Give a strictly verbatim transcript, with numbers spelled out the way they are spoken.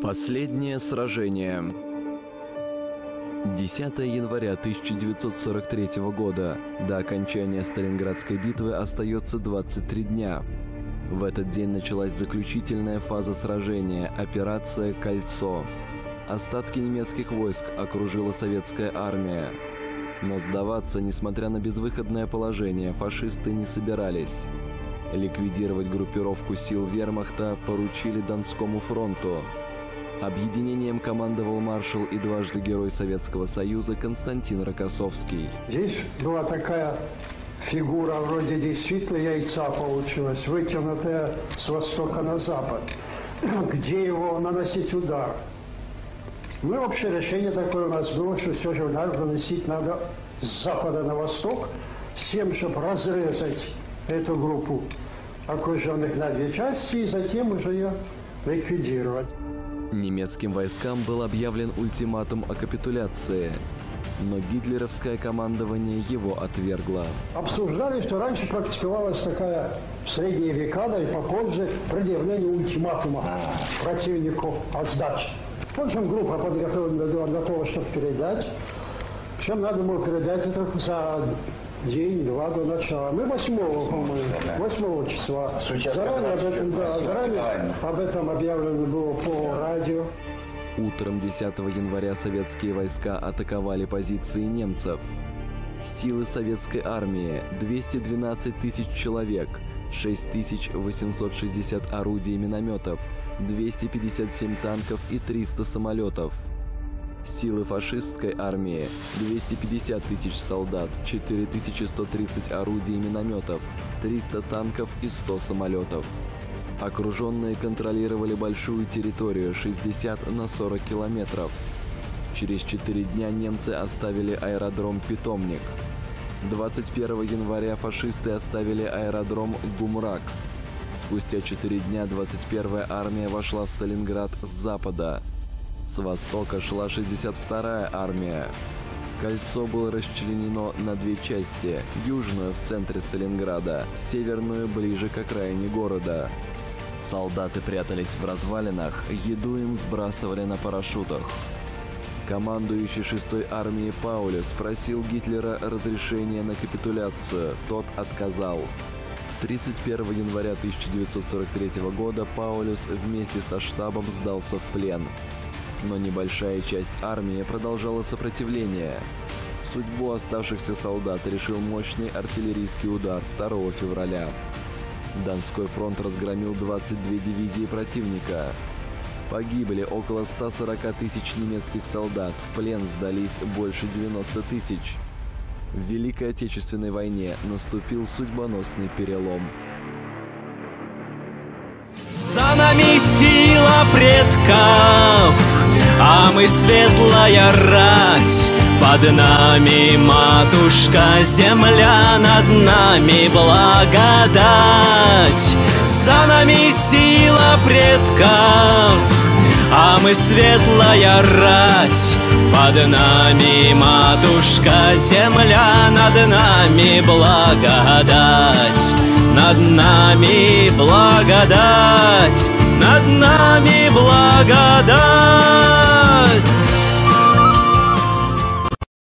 Последнее сражение. десятое января тысяча девятьсот сорок третьего года. До окончания Сталинградской битвы остается двадцать три дня. В этот день началась заключительная фаза сражения – операция «Кольцо». Остатки немецких войск окружила советская армия. Но сдаваться, несмотря на безвыходное положение, фашисты не собирались. Ликвидировать группировку сил вермахта поручили Донскому фронту. Объединением командовал маршал и дважды Герой Советского Союза Константин Рокоссовский. Здесь была такая фигура, вроде действительно яйца получилась, вытянутая с востока на запад, где его наносить удар. Ну, общее решение такое у нас было, что все же удар наносить надо с запада на восток, с тем, чтобы разрезать эту группу окруженных на две части и затем уже ее ликвидировать. Немецким войскам был объявлен ультиматум о капитуляции, но гитлеровское командование его отвергло. Обсуждали, что раньше практиковалась такая в средние века, да и попозже, предъявление ультиматума противнику о сдаче. В общем, группа подготовлена для того, чтобы передать. Причем надо было передать это за день-два до начала. Мы восьмого, по-моему, восьмого числа. Заранее об этом, да, заранее об этом объявлено было по радио. Утром десятого января советские войска атаковали позиции немцев. Силы советской армии – двести двенадцать тысяч человек, шесть тысяч восемьсот шестьдесят орудий и минометов, двести пятьдесят семь танков и триста самолетов. Силы фашистской армии – двести пятьдесят тысяч солдат, четыре тысячи сто тридцать орудий и минометов, триста танков и сто самолетов. Окруженные контролировали большую территорию шестьдесят на сорок километров. Через четыре дня немцы оставили аэродром «Питомник». двадцать первого января фашисты оставили аэродром «Гумрак». Спустя четыре дня двадцать первая армия вошла в Сталинград с запада. С востока шла шестьдесят вторая армия. Кольцо было расчленено на две части, южную в центре Сталинграда, северную ближе к окраине города. Солдаты прятались в развалинах, еду им сбрасывали на парашютах. Командующий шестой армией Паулюс спросил Гитлера разрешения на капитуляцию, тот отказал. тридцать первого января тысяча девятьсот сорок третьего года Паулюс вместе со штабом сдался в плен. Но небольшая часть армии продолжала сопротивление. Судьбу оставшихся солдат решил мощный артиллерийский удар второго февраля. Донской фронт разгромил двадцать две дивизии противника. Погибли около ста сорока тысяч немецких солдат, в плен сдались больше девяноста тысяч. В Великой Отечественной войне наступил судьбоносный перелом. За нами сила предков, а мы светлая рать. Под нами матушка земля, над нами благодать. За нами сила предков, а мы светлая рать. Под нами матушка земля, над нами благодать. Над нами благодать, над нами благодать.